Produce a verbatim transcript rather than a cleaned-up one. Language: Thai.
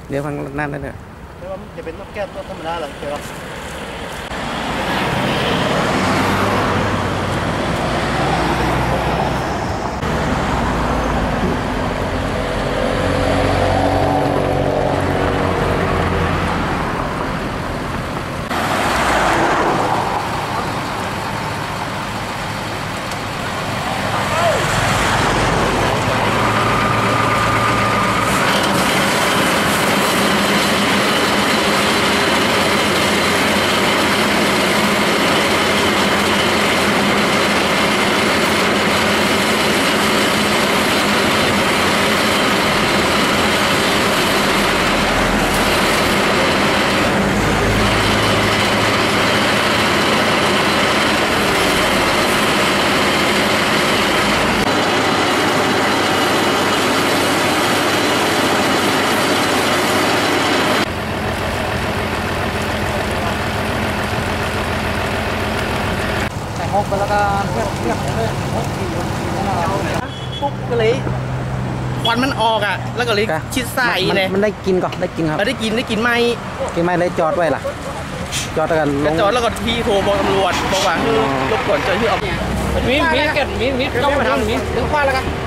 เดี๋ยวฟังนั่นได้เลยแต่ว่ามันจะเป็นนกแก้วตัวธรรมดาเหรอเดี๋ยวหกไปแล้วก็เทียบเทียบเลยหกกี่ปุ๊บก็เลยควันมันออกอ่ะแล้วก็เลยชิดใส่เลยมันได้กินก่อนได้กินครับได้กินได้กินไหมกินไหมเลยจอดไว้ล่ะจอดกันลงจอดแล้วก็ทีโทรบอกตำรวจบอกว่าลบก่อนเจอที่ออกมีมีเกิดมีมีต้องมาทำมีถึงคว้าแล้วกัน